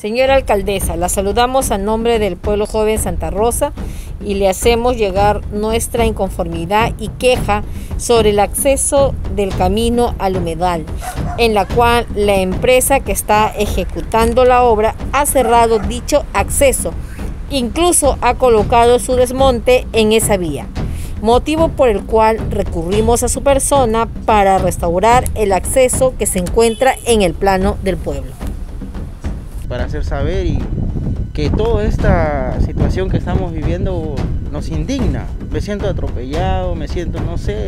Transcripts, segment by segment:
Señora alcaldesa, la saludamos a nombre del pueblo joven Santa Rosa y le hacemos llegar nuestra inconformidad y queja sobre el acceso del camino al humedal, en la cual la empresa que está ejecutando la obra ha cerrado dicho acceso, incluso ha colocado su desmonte en esa vía, motivo por el cual recurrimos a su persona para restaurar el acceso que se encuentra en el plano del pueblo. Para hacer saber y que toda esta situación que estamos viviendo nos indigna. Me siento atropellado, me siento, no sé,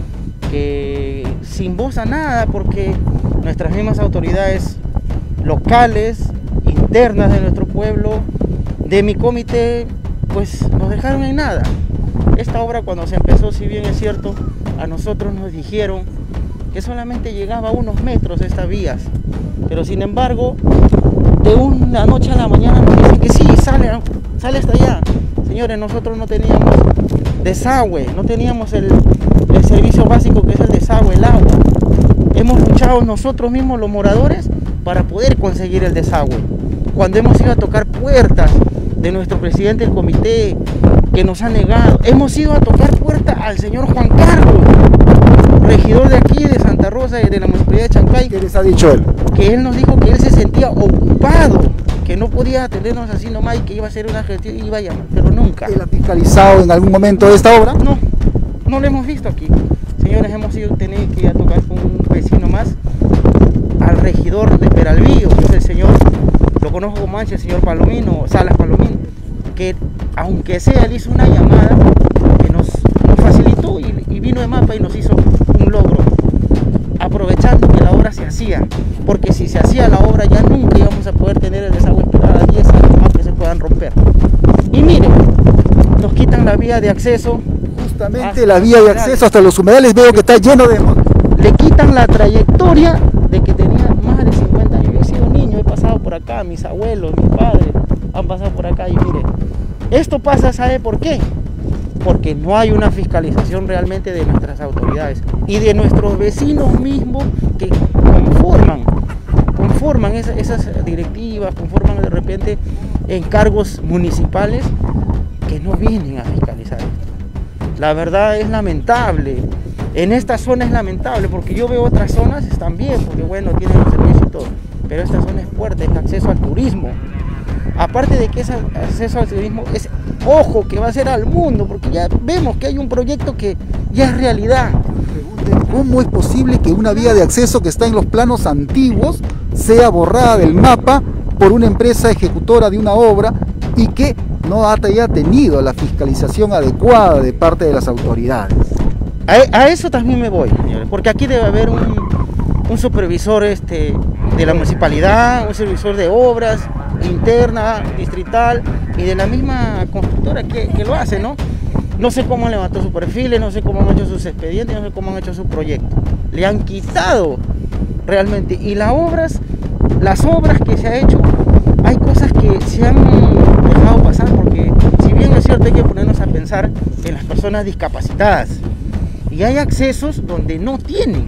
que sin voz a nada, porque nuestras mismas autoridades locales, internas de nuestro pueblo, de mi comité, pues nos dejaron en nada. Esta obra, cuando se empezó, si bien es cierto, a nosotros nos dijeron que solamente llegaba a unos metros estas vías, pero sin embargo, de una noche a la mañana nos dicen que sí, sale hasta allá. Señores, nosotros no teníamos desagüe, no teníamos el servicio básico que es el desagüe, el agua. Hemos luchado nosotros mismos, los moradores, para poder conseguir el desagüe. Cuando hemos ido a tocar puertas de nuestro presidente del comité, que nos ha negado, hemos ido a tocar puertas al señor Juan Carlos, regidor de aquí, de Santa Rosa, de la municipalidad de Chancay. ¿Qué les ha dicho él? Que él nos dijo que él se sentía ocupado, que no podía atendernos así nomás y que iba a hacer una gestión y iba a llamar, pero nunca. ¿Él ha fiscalizado en algún momento de esta obra? No lo hemos visto aquí. Señores, hemos ido tener que ir a tocar con un vecino más, al regidor de Peralvillo, que es el señor, lo conozco como antes, el señor Palomino, Salas Palomino, que aunque sea, él hizo una llamada que nos facilitó y vino de Mapa y nos hizo un logro, aprovechando que la obra se hacía, porque si se hacía la obra ya nunca íbamos a poder tener el desagüe cada 10 años más que se puedan romper. Y miren, nos quitan la vía de acceso. Justamente la vía de acceso hasta los humedales veo que está lleno de... Le quitan la trayectoria de que tenía más de 50 años. Yo he sido niño, he pasado por acá, mis abuelos, mis padres han pasado por acá y miren, esto pasa, ¿sabe por qué? Porque no hay una fiscalización realmente de nuestras autoridades y de nuestros vecinos mismos que conforman esas directivas, conforman de repente encargos municipales que no vienen a fiscalizar. La verdad es lamentable, en esta zona es lamentable porque yo veo otras zonas están bien, porque bueno, tienen los servicios y todo, pero esta zona es fuerte, es acceso al turismo. Aparte de que es acceso al turismo, es ojo que va a ser al mundo, porque ya vemos que hay un proyecto que ya es realidad. ¿Cómo es posible que una vía de acceso que está en los planos antiguos sea borrada del mapa por una empresa ejecutora de una obra y que no haya tenido la fiscalización adecuada de parte de las autoridades? A eso también me voy, señores, porque aquí debe haber un supervisor de la municipalidad, un supervisor de obras interna, distrital y de la misma constructora que lo hace, ¿no? No sé cómo han levantado sus perfiles, no sé cómo han hecho sus expedientes, no sé cómo han hecho su proyecto. Le han quitado realmente. Y las obras que se ha hecho, hay cosas que se han dejado pasar porque, si bien es cierto, hay que ponernos a pensar en las personas discapacitadas. Y hay accesos donde no tienen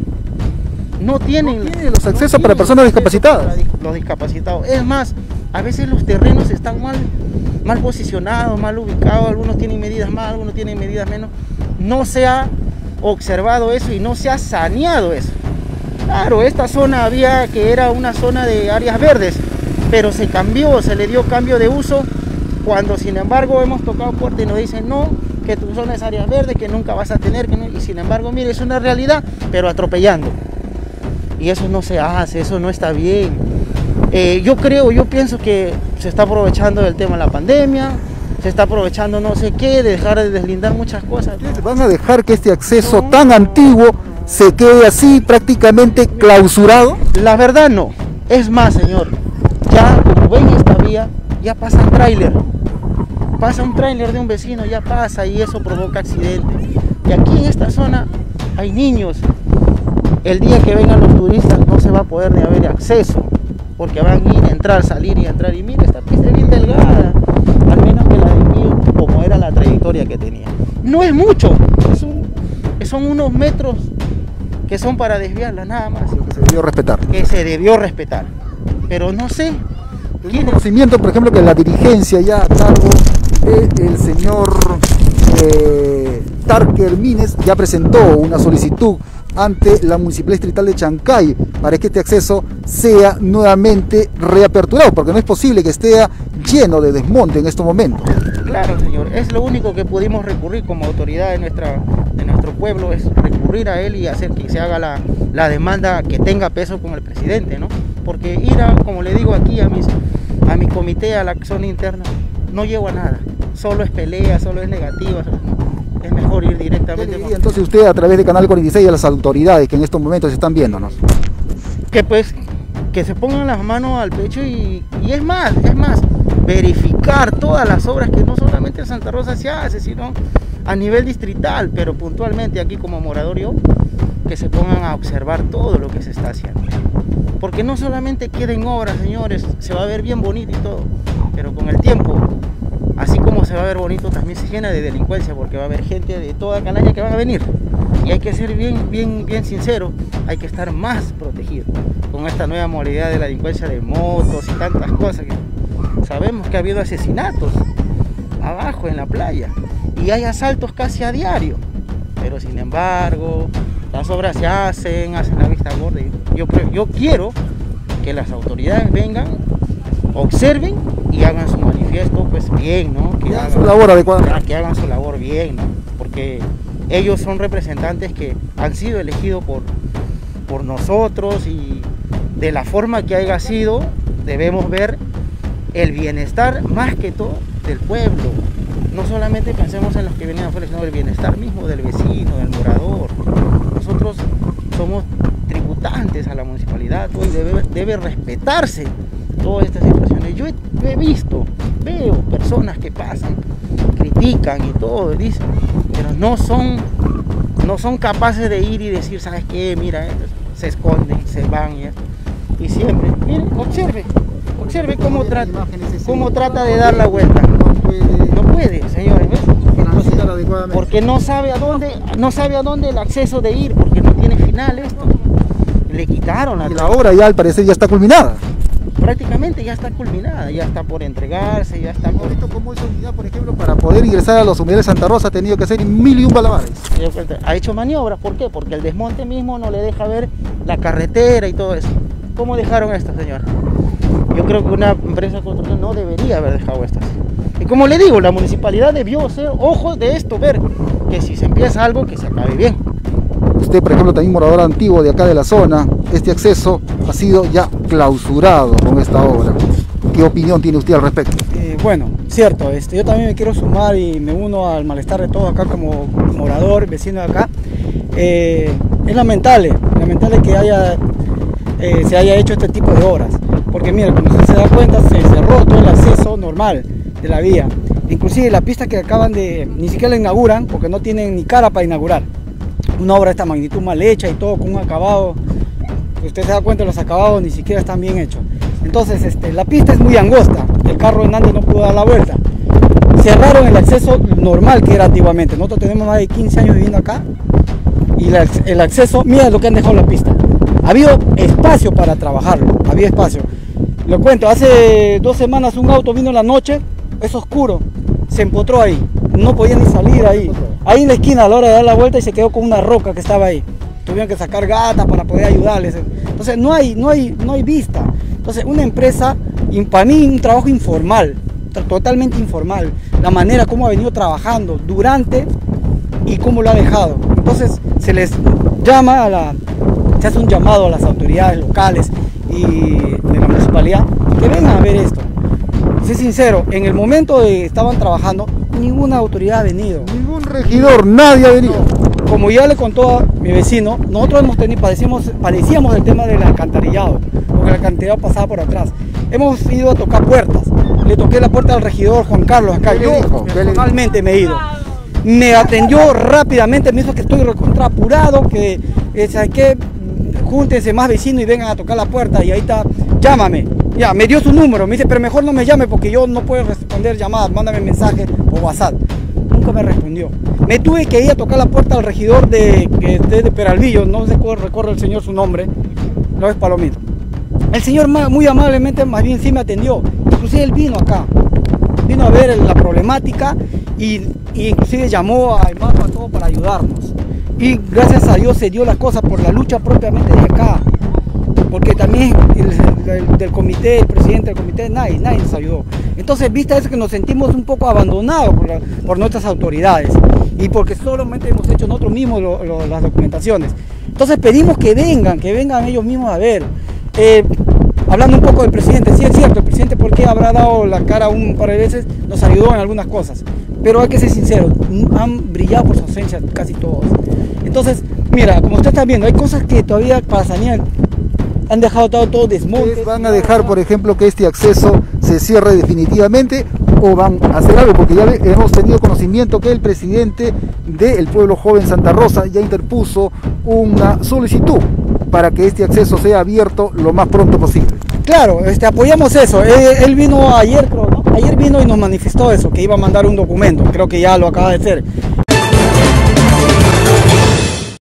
los accesos para personas discapacitadas. Para los discapacitados. Es más, a veces los terrenos están mal posicionados, mal ubicados, algunos tienen medidas más, algunos tienen medidas menos. No se ha observado eso y no se ha saneado eso. Claro, esta zona que era una zona de áreas verdes, pero se cambió, se le dio cambio de uso, cuando sin embargo hemos tocado puerta y nos dicen no, que tu zona es áreas verdes, que nunca vas a tener, y sin embargo, mire, es una realidad, pero atropellando. Y eso no se hace, eso no está bien. Yo pienso que se está aprovechando del tema de la pandemia, se está aprovechando no sé qué, de dejar de deslindar muchas cosas. ¿Van a dejar que este acceso tan antiguo se quede así prácticamente clausurado? La verdad no. Es más, señor, ya como ven esta vía, ya pasa un tráiler. Pasa un tráiler de un vecino, ya pasa y eso provoca accidentes. Y aquí en esta zona hay niños. El día que vengan los turistas no se va a poder ni haber acceso, porque van a ir, entrar, salir y entrar. Y mira, esta pista es bien delgada, al menos que la del mío, como era la trayectoria que tenía. No es mucho, son unos metros que son para desviarla nada más. Lo que se debió respetar. Que se debió respetar, pero no sé. ¿Tiene conocimiento, por ejemplo, que la dirigencia ya a cargo del señor Tarker Mines ya presentó una solicitud ante la Municipalidad Distrital de Chancay para que este acceso sea nuevamente reaperturado, porque no es posible que esté lleno de desmonte en estos momentos? Claro, señor, es lo único que pudimos recurrir como autoridad de nuestro pueblo, es recurrir a él y hacer que se haga la demanda que tenga peso con el presidente, ¿no? Porque ir como le digo aquí a mi comité, a la zona interna, no llevo a nada, solo es pelea, solo es negativa, es mejor ir directamente. Y entonces usted, a través de Canal 46, a las autoridades que en estos momentos están viéndonos, que se pongan las manos al pecho y es más, verificar todas las obras, que no solamente en Santa Rosa se hace, sino a nivel distrital, pero puntualmente aquí como morador yo, que se pongan a observar todo lo que se está haciendo. Porque no solamente queden obras, señores, se va a ver bien bonito y todo, pero con el tiempo, así como se va a ver bonito, también se llena de delincuencia, porque va a haber gente de toda calaña que van a venir. Y hay que ser bien sincero, hay que estar más protegido con esta nueva modalidad de la delincuencia de motos y tantas cosas. Sabemos que ha habido asesinatos abajo en la playa y hay asaltos casi a diario, pero sin embargo las obras se hacen la vista gorda. Yo quiero que las autoridades vengan, observen y hagan su manifiesto pues bien, ¿no? Que hagan su labor adecuada, que hagan su labor bien, ¿no? Porque ellos son representantes que han sido elegidos por nosotros, y de la forma que haya sido debemos ver el bienestar más que todo del pueblo. No solamente pensemos en los que vienen afuera, sino el bienestar mismo del vecino, del morador. Nosotros somos tributantes a la municipalidad, y debe respetarse todas estas situaciones. Yo veo personas que pasan, critican y todo, dicen, pero no son capaces de ir y decir, ¿sabes qué? Mira, se esconden, se van y siempre, miren, observe cómo trata de dar la vuelta. No puede, señores, ¿ves? Porque no sabe a dónde el acceso de ir, porque no tiene final esto. Le quitaron la obra ya al parecer ya está culminada. Prácticamente ya está culminada, ya está por entregarse, ya está por... ¿Cómo esa unidad, por ejemplo, para poder ingresar a los humedales de Santa Rosa ha tenido que hacer 1001 malabares? Ha hecho maniobras, ¿por qué? Porque el desmonte mismo no le deja ver la carretera y todo eso. ¿Cómo dejaron esto, señor? Yo creo que una empresa de construcción no debería haber dejado esto. Y como le digo, la municipalidad debió ser ojos de esto, ver que si se empieza algo, que se acabe bien. Usted, por ejemplo, también morador antiguo de acá de la zona, este acceso ha sido ya clausurado con esta obra. ¿Qué opinión tiene usted al respecto? Bueno, cierto, yo también me quiero sumar y me uno al malestar de todos acá como morador, vecino de acá. Es lamentable que se haya hecho este tipo de obras, porque mira, como usted se da cuenta, se cerró todo el acceso normal de la vía. Inclusive la pista que acaban ni siquiera la inauguran, porque no tienen ni cara para inaugurar. Una obra de esta magnitud mal hecha y todo con un acabado, usted se da cuenta, los acabados ni siquiera están bien hechos. Entonces la pista es muy angosta, el carro en Andes no pudo dar la vuelta. Cerraron el acceso normal que era antiguamente. Nosotros tenemos más de 15 años viviendo acá y el acceso, mira lo que han dejado la pista. Ha habido espacio para trabajarlo, había espacio. Lo cuento, hace 2 semanas un auto vino en la noche, es oscuro, se empotró ahí, no podía ni salir ahí. Ahí en la esquina a la hora de dar la vuelta y se quedó con una roca que estaba ahí. Tuvieron que sacar gatas para poder ayudarles. Entonces no hay vista. Entonces una empresa, para mí un trabajo informal, totalmente informal. La manera como ha venido trabajando durante y cómo lo ha dejado. Entonces se les llama se hace un llamado a las autoridades locales y de la municipalidad que vengan a ver esto. Soy sincero, en el momento que estaban trabajando, ninguna autoridad ha venido. Ningún regidor, nadie ha venido. Como ya le contó a mi vecino, nosotros padecíamos el tema del alcantarillado, porque el alcantarillado pasaba por atrás. Hemos ido a tocar puertas. Le toqué la puerta al regidor Juan Carlos acá. Yo personalmente me he ido. Me atendió rápidamente, me dijo que estoy recontra apurado, que ¿sabes qué? Júntense más vecinos y vengan a tocar la puerta. Y ahí está, llámame. Ya, me dio su número, me dice, pero mejor no me llame porque yo no puedo responder llamadas, mándame mensaje o WhatsApp. Nunca me respondió. Me tuve que ir a tocar la puerta al regidor de Peralvillo, no sé cuál recuerda el señor su nombre, no es Palomito. El señor muy amablemente, más bien sí me atendió inclusive él vino acá, vino a ver la problemática y inclusive llamó a MAPA todo para ayudarnos. Y gracias a Dios se dio la cosa por la lucha propiamente de acá, porque también del comité, el presidente del comité, nadie nos ayudó. Entonces, vista eso, que nos sentimos un poco abandonados por nuestras autoridades y porque solamente hemos hecho nosotros mismos las documentaciones. Entonces pedimos que vengan ellos mismos a ver. Hablando un poco del presidente, sí es cierto, el presidente, porque habrá dado la cara un par de veces, nos ayudó en algunas cosas, pero hay que ser sinceros, han brillado por su ausencia casi todos. Entonces, mira, como usted está viendo, hay cosas que todavía para sanear han dejado todo desmonte. ¿Ustedes van a dejar, por ejemplo, que este acceso se cierre definitivamente o van a hacer algo? Porque ya hemos tenido conocimiento que el presidente del Pueblo Joven Santa Rosa ya interpuso una solicitud para que este acceso sea abierto lo más pronto posible. Claro, apoyamos eso. Él vino ayer, creo, ¿no? Ayer vino y nos manifestó eso, que iba a mandar un documento, creo que ya lo acaba de hacer.